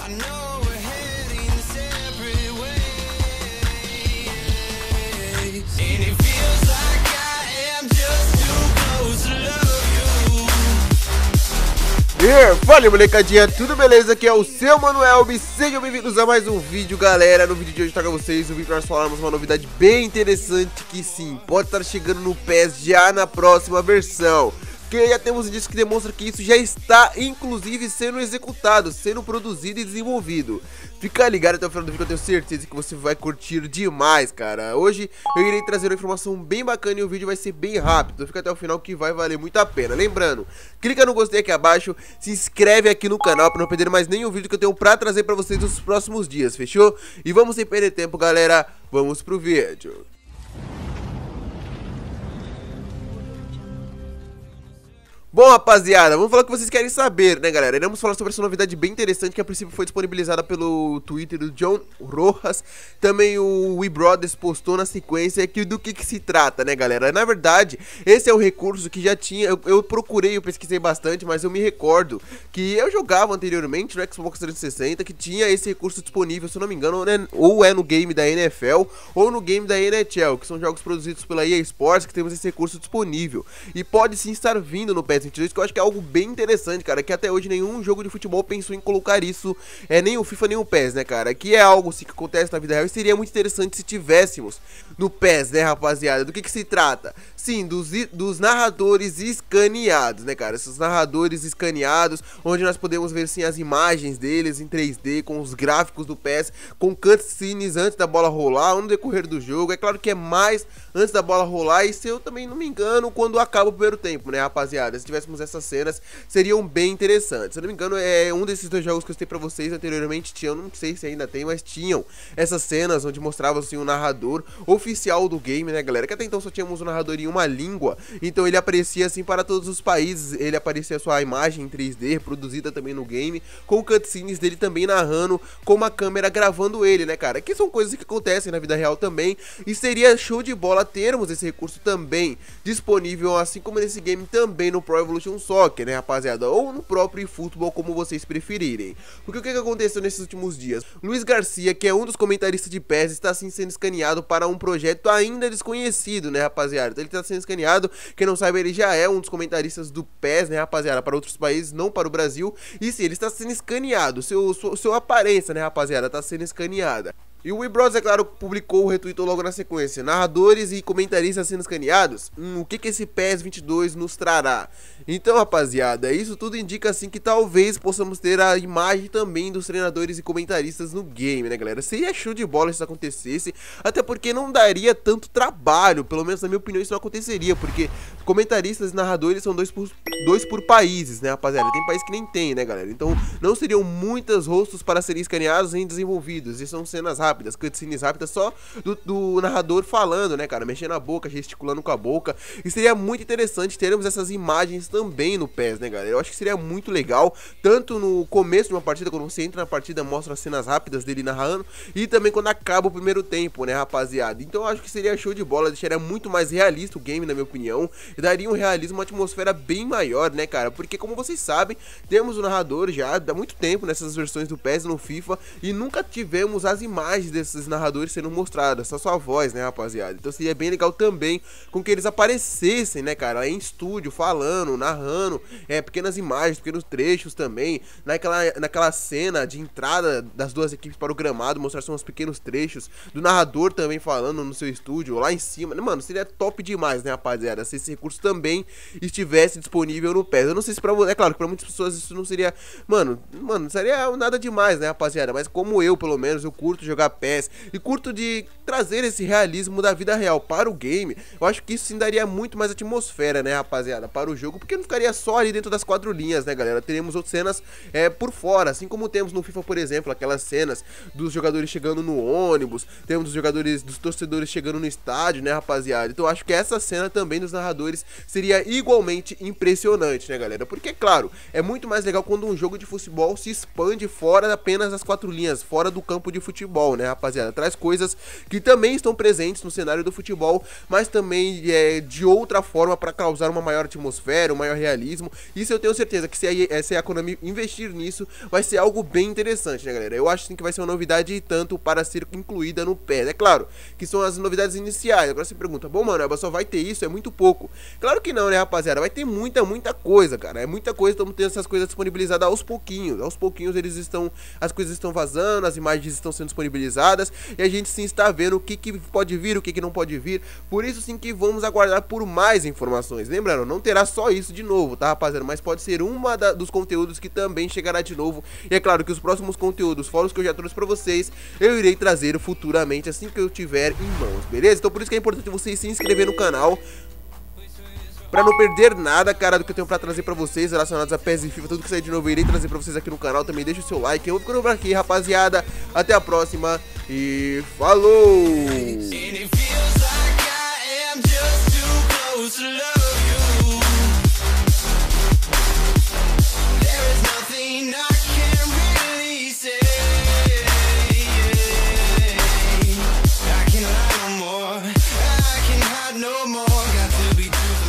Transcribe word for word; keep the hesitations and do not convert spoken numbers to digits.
E fala molecadinha, tudo beleza? Aqui é o seu Mano Elby, sejam bem-vindos a mais um vídeo, galera. No vídeo de hoje eu trago a vocês um vídeo para nós falarmos uma novidade bem interessante que sim, pode estar chegando no P E S já na próxima versão. Que já temos indícios que demonstram que isso já está, inclusive, sendo executado, sendo produzido e desenvolvido. Fica ligado até o final do vídeo, eu tenho certeza que você vai curtir demais, cara. Hoje eu irei trazer uma informação bem bacana e o vídeo vai ser bem rápido. Então fica até o final que vai valer muito a pena. Lembrando, clica no gostei aqui abaixo, se inscreve aqui no canal para não perder mais nenhum vídeo que eu tenho pra trazer pra vocês nos próximos dias, fechou? E vamos sem perder tempo, galera, vamos pro vídeo. Bom, rapaziada, vamos falar o que vocês querem saber, né, galera? Iremos falar sobre essa novidade bem interessante que a princípio foi disponibilizada pelo Twitter do John Rojas. Também o WeBrothers postou na sequência aqui do que que se trata, né, galera? Na verdade, esse é um recurso que já tinha, eu, eu procurei, eu pesquisei bastante, mas eu me recordo que eu jogava anteriormente no Xbox trezentos e sessenta, que tinha esse recurso disponível, se eu não me engano, né, ou é no game da N F L ou no game da N H L, que são jogos produzidos pela E A Sports, que temos esse recurso disponível. E pode sim estar vindo no P E S vinte e dois, que eu acho que é algo bem interessante, cara, que até hoje nenhum jogo de futebol pensou em colocar isso, é, nem o FIFA nem o P E S, né, cara, que é algo assim que acontece na vida real e seria muito interessante se tivéssemos no P E S, né, rapaziada. Do que que se trata? Sim, dos, dos narradores escaneados, né, cara, esses narradores escaneados, onde nós podemos ver, sim, as imagens deles em três D, com os gráficos do P E S, com cutscenes antes da bola rolar, ou no decorrer do jogo. É claro que é mais antes da bola rolar, e se eu também não me engano, quando acaba o primeiro tempo, né, rapaziada. Se tivéssemos essas cenas, seriam bem interessantes. Se eu não me engano, é um desses dois jogos que eu citei pra vocês anteriormente, tinham, não sei se ainda tem, mas tinham essas cenas onde mostrava, assim, o narrador oficial do game, né, galera, que até então só tínhamos o narrador em uma língua, então ele aparecia, assim, para todos os países. Ele aparecia a sua imagem em três D, produzida também no game, com cutscenes dele também narrando, com uma câmera gravando ele, né, cara, que são coisas que acontecem na vida real também, e seria show de bola termos esse recurso também disponível, assim como nesse game também no Pro Evolution Soccer, né, rapaziada, ou no próprio eFootball, como vocês preferirem. Porque o que que aconteceu nesses últimos dias? Luiz Garcia, que é um dos comentaristas de P E S, está assim sendo escaneado para um projeto ainda desconhecido, né, rapaziada. Então ele está sendo escaneado, quem não sabe, ele já é um dos comentaristas do P E S, né, rapaziada, para outros países, não para o Brasil. E sim, ele está sendo escaneado, seu, sua, sua aparência, né, rapaziada, está sendo escaneada. E o WeBrothers, é claro, publicou o retweetou logo na sequência: narradores e comentaristas sendo escaneados? Hum, o que que esse P E S vinte e dois nos trará? Então, rapaziada, isso tudo indica assim que talvez possamos ter a imagem também dos treinadores e comentaristas no game, né, galera? Seria show de bola se isso acontecesse, até porque não daria tanto trabalho, pelo menos na minha opinião isso não aconteceria, porque comentaristas e narradores são dois por, dois por países, né, rapaziada? Tem país que nem tem, né, galera? Então não seriam muitos rostos para serem escaneados nem desenvolvidos, e são cenas rápidas, cutscenes rápidas só do, do narrador falando, né, cara, mexendo a boca, gesticulando com a boca. E seria muito interessante termos essas imagens também no P E S, né, galera? Eu acho que seria muito legal, tanto no começo de uma partida, quando você entra na partida, mostra as cenas rápidas dele narrando, e também quando acaba o primeiro tempo, né, rapaziada? Então eu acho que seria show de bola, deixaria muito mais realista o game, na minha opinião, e daria um realismo, uma atmosfera bem maior, né, cara? Porque, como vocês sabem, temos o narrador já há muito tempo nessas versões do P E S no FIFA, e nunca tivemos as imagens desses narradores sendo mostradas, só sua voz, né, rapaziada? Então seria bem legal também com que eles aparecessem, né, cara, em estúdio, falando, narrando, é, pequenas imagens, pequenos trechos também, naquela, naquela cena de entrada das duas equipes para o gramado, mostrar só uns pequenos trechos do narrador também falando no seu estúdio, lá em cima. Mano, seria top demais, né, rapaziada, se esse recurso também estivesse disponível no P E S. Eu não sei se pra você, é claro que pra muitas pessoas isso não seria, mano, mano, seria nada demais, né, rapaziada, mas como eu, pelo menos, eu curto jogar P E S e curto de trazer esse realismo da vida real para o game, eu acho que isso sim daria muito mais atmosfera, né, rapaziada, para o jogo, porque não ficaria só ali dentro das quatro linhas, né, galera? Teríamos outras cenas é, por fora, assim como temos no FIFA, por exemplo, aquelas cenas dos jogadores chegando no ônibus, temos os jogadores, dos torcedores chegando no estádio, né, rapaziada? Então eu acho que essa cena também dos narradores seria igualmente impressionante, né, galera? Porque, claro, é muito mais legal quando um jogo de futebol se expande fora apenas das quatro linhas, fora do campo de futebol, né, rapaziada? Traz coisas que também estão presentes no cenário do futebol, mas também é, de outra forma para causar uma maior atmosfera, um maior realismo. Isso eu tenho certeza que se a, se a Konami investir nisso, vai ser algo bem interessante, né, galera? Eu acho sim que vai ser uma novidade e tanto para ser incluída no P E S. É claro que são as novidades iniciais. Agora você pergunta, bom, mano, só vai ter isso? É muito pouco. Claro que não, né, rapaziada? Vai ter muita, muita coisa, cara. É muita coisa, estamos tendo essas coisas disponibilizadas aos pouquinhos. Aos pouquinhos eles estão, as coisas estão vazando, as imagens estão sendo disponibilizadas e a gente sim está vendo o que, que pode vir, o que, que não pode vir. Por isso sim que vamos aguardar por mais informações. Lembrando, não terá só isso de novo, tá, rapaziada? Mas pode ser uma da, dos conteúdos que também chegará de novo. E é claro que os próximos conteúdos, fora os que eu já trouxe pra vocês, eu irei trazer futuramente, assim que eu tiver em mãos, beleza? Então por isso que é importante vocês se inscrever no canal, pra não perder nada, cara, do que eu tenho pra trazer pra vocês relacionados a P E S e FIFA. Tudo que sair de novo eu irei trazer pra vocês aqui no canal. Também deixa o seu like. Eu vou ficando por aqui, rapaziada. Até a próxima e falou! No more, I can hide no more. Got to be true.